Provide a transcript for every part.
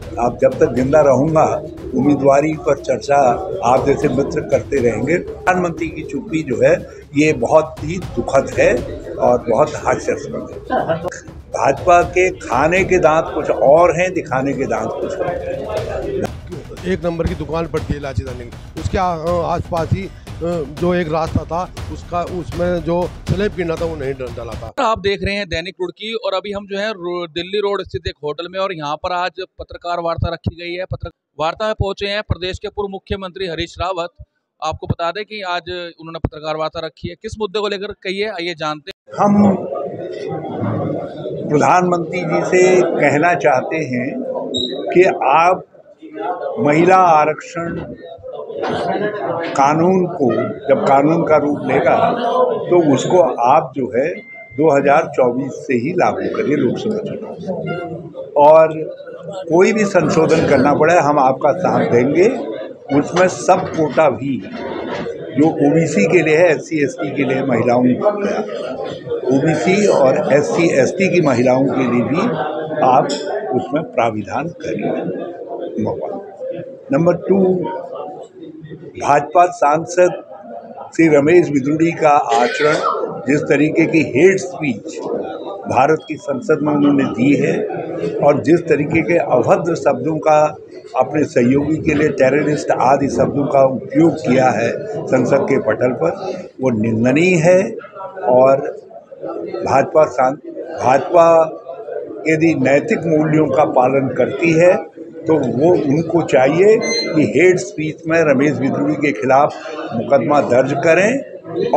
आप जब तक जिंदा रहूंगा उम्मीदवारी पर चर्चा आप जैसे मित्र करते रहेंगे। प्रधानमंत्री की चुप्पी जो है ये बहुत ही दुखद है और बहुत हास्यास्पद है। भाजपा के खाने के दांत कुछ और हैं, दिखाने के दांत कुछ और हैं। एक नंबर की दुकान पड़ती है इलायची दाने की, उसके आसपास ही जो एक रास्ता था उसका, उसमें जो स्लैब गिरना था वो नहीं डाला था। आप देख रहे हैं दैनिक रुड़की और अभी हम जो है दिल्ली रोड स्थित एक होटल में, और यहाँ पर आज पत्रकार वार्ता रखी गई है। पत्रकार वार्ता में पहुंचे हैं प्रदेश के पूर्व मुख्यमंत्री हरीश रावत। आपको बता दें कि आज उन्होंने पत्रकार वार्ता रखी है। किस मुद्दे को लेकर कही है, आइए जानते हैं। हम प्रधानमंत्री जी से कहना चाहते हैं कि आप महिला आरक्षण कानून को जब कानून का रूप लेगा तो उसको आप जो है 2024 से ही लागू करिए लोकसभा चुनाव, और कोई भी संशोधन करना पड़े हम आपका साथ देंगे। उसमें सब कोटा भी जो ओबीसी के लिए है, एससी एसटी के लिए महिलाओं को गया, ओबीसी और एससी एसटी की महिलाओं के लिए भी आप उसमें प्राविधान करिए। नंबर 2, भाजपा सांसद श्री रमेश बिधूड़ी का आचरण, जिस तरीके की हेट स्पीच भारत की संसद में उन्होंने दी है और जिस तरीके के अभद्र शब्दों का अपने सहयोगी के लिए टेररिस्ट आदि शब्दों का उपयोग किया है संसद के पटल पर, वो निंदनीय है। और भाजपा यदि नैतिक मूल्यों का पालन करती है तो वो उनको चाहिए कि हेट स्पीच में रमेश बिधूड़ी के खिलाफ मुकदमा दर्ज करें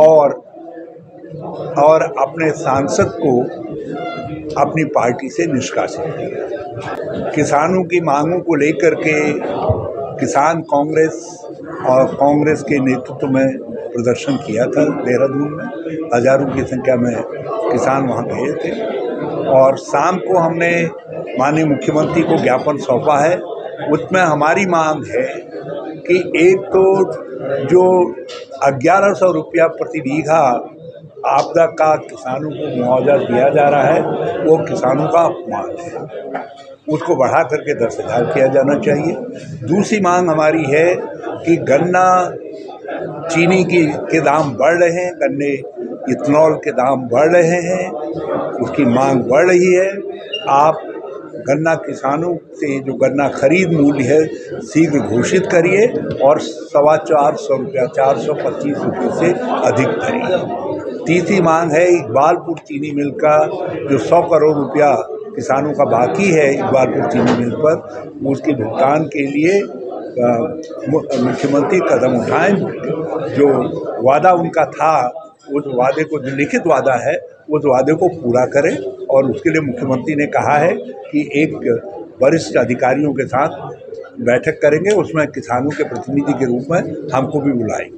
और अपने सांसद को अपनी पार्टी से निष्कासित करें। किसानों की मांगों को लेकर के किसान कांग्रेस और कांग्रेस के नेतृत्व में प्रदर्शन किया था देहरादून में। हजारों की संख्या में किसान वहाँ गए थे और शाम को हमने माननीय मुख्यमंत्री को ज्ञापन सौंपा है। उसमें हमारी मांग है कि एक तो जो 1100 रुपया प्रति बीघा आपदा का किसानों को मुआवजा दिया जा रहा है वो किसानों का अपमान है, उसको बढ़ा करके 10,000 किया जाना चाहिए। दूसरी मांग हमारी है कि गन्ना चीनी के दाम बढ़ रहे हैं, गन्ने इथेनॉल के दाम बढ़ रहे हैं, उसकी मांग बढ़ रही है। आप गन्ना किसानों से जो गन्ना खरीद मूल्य है शीघ्र घोषित करिए और 425 रुपया 425 रुपये से अधिक करिए। तीसरी मांग है इकबालपुर चीनी मिल का जो 100 करोड़ रुपया किसानों का बाकी है इकबालपुर चीनी मिल पर, उसके भुगतान के लिए मुख्यमंत्री कदम उठाएं। जो वादा उनका था उस वादे को, जो लिखित वादा है उस वादे को पूरा करें, और उसके लिए मुख्यमंत्री ने कहा है कि एक वरिष्ठ अधिकारियों के साथ बैठक करेंगे, उसमें किसानों के प्रतिनिधि के रूप में हमको भी बुलाएंगे।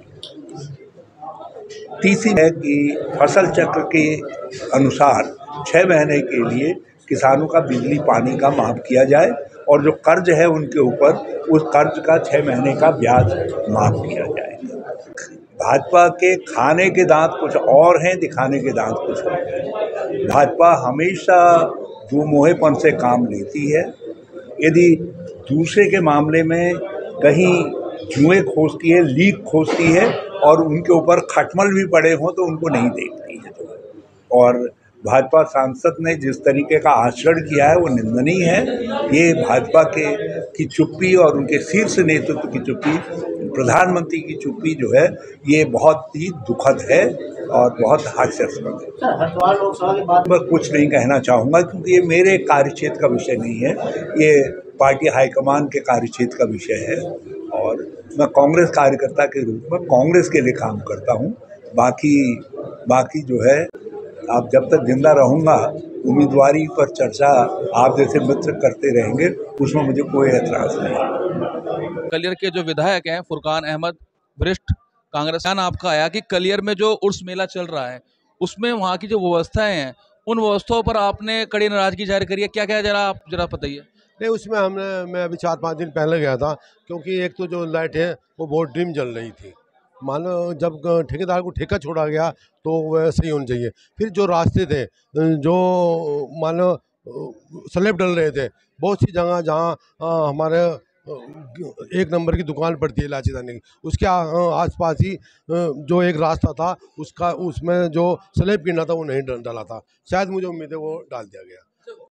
तीसरी है कि फसल चक्र के अनुसार 6 महीने के लिए किसानों का बिजली पानी का माफ़ किया जाए और जो कर्ज है उनके ऊपर उस कर्ज का 6 महीने का ब्याज माफ़ किया जाएगा। भाजपा के खाने के दांत कुछ और हैं, दिखाने के दांत कुछ और हैं। भाजपा हमेशा दुमोहेपन से काम लेती है। यदि दूसरे के मामले में कहीं जुए खोजती है, लीक खोजती है और उनके ऊपर खटमल भी पड़े हों तो उनको नहीं देखती है। और भाजपा सांसद ने जिस तरीके का आचरण किया है वो निंदनीय है। ये भाजपा की चुप्पी और उनके शीर्ष नेतृत्व की चुप्पी, प्रधानमंत्री की चुप्पी जो है ये बहुत ही दुखद है और बहुत हास्यास्पद है। मैं कुछ नहीं कहना चाहूँगा क्योंकि ये मेरे कार्यक्षेत्र का विषय नहीं है, ये पार्टी हाईकमान के कार्यक्षेत्र का विषय है और मैं कांग्रेस कार्यकर्ता के रूप में कांग्रेस के लिए काम करता हूँ। बाकी जो है आप जब तक जिंदा रहूँगा उम्मीदवारी पर चर्चा आप जैसे मित्र करते रहेंगे, उसमें मुझे कोई एतराज़ नहीं। कलियर के जो विधायक हैं फुरकान अहमद, वरिष्ठ कांग्रेस, आपका आया कि कलियर में जो उर्स मेला चल रहा है उसमें वहाँ की जो व्यवस्थाएं हैं उन व्यवस्थाओं पर आपने कड़ी नाराजगी जाहिर करी है, क्या क्या जरा बताइए। नहीं, उसमें मैं अभी 4-5 दिन पहले गया था, क्योंकि एक तो जो लाइट है वो बहुत डिम जल रही थी। मानो जब ठेकेदार को ठेका छोड़ा गया तो वैसे ही होना चाहिए। फिर जो रास्ते थे जो मानो स्लैब डल रहे थे बहुत सी जगह जहाँ हमारे एक नंबर की दुकान पड़ती है इलायची दाने की, उसके आसपास ही जो एक रास्ता था उसका, उसमें जो स्लैब गिरना था वो नहीं डाला था, शायद मुझे उम्मीद है वो डाल दिया गया।